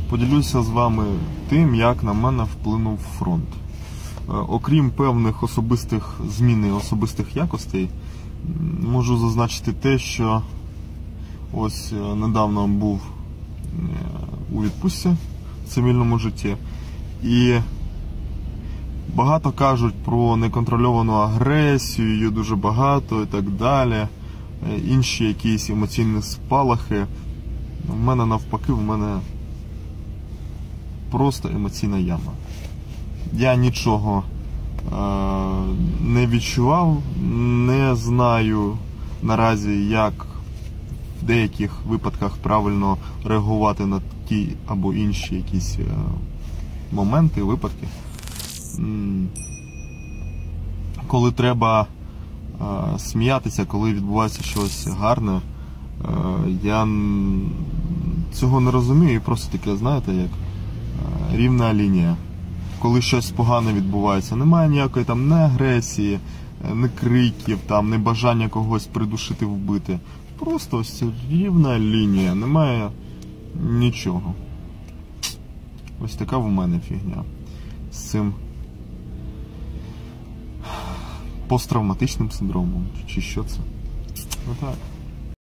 Поділюся з вами тим, як на мене вплинув фронт. Окрім певних зміни особистих якостей, можу зазначити те, що ось недавно був у відпустці в цивільному житті, і багато кажуть про неконтрольовану агресію, її дуже багато і так далі, інші якісь емоційні спалахи. В мене навпаки, в мене просто емоційна яма. Я нічого не відчував, не знаю наразі, як в деяких випадках правильно реагувати на ті або інші якісь моменти, випадки. Коли треба сміятися, коли відбувається щось гарне, я цього не розумію і просто таке, знаєте, як рівна лінія. Коли щось погане відбувається, немає ніякої там не агресії, не криків, там, не бажання когось придушити, вбити. Просто ось рівна лінія, немає нічого. Ось така в мене фігня з цим посттравматичним синдромом, чи що це? Отак.